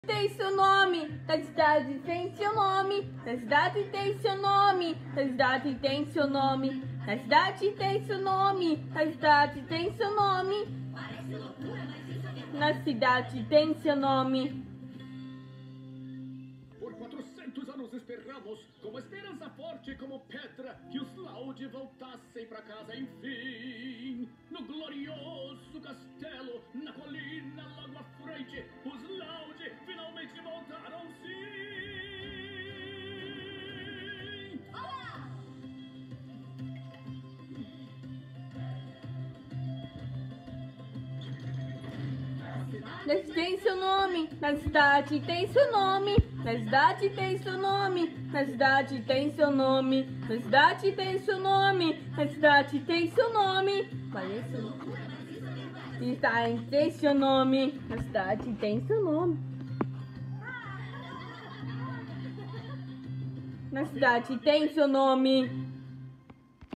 Tem seu nome, a cidade tem seu nome, a cidade tem seu nome, a cidade tem seu nome, a cidade tem seu nome, a cidade tem seu nome, na cidade tem seu nome. Por 400 anos esperamos, com uma esperança forte como pedra, que os Laude voltassem pra casa enfim. No glorioso castelo, na colina logo à frente, os Laude finalmente voltaram sim. Olá! Na cidade tem seu nome, na cidade tem seu nome, na cidade tem seu nome, na cidade tem seu nome, na cidade tem seu nome, na cidade tem seu nome. Parece. Cidade tem seu nome, na cidade tem seu nome. Na cidade tem seu nome.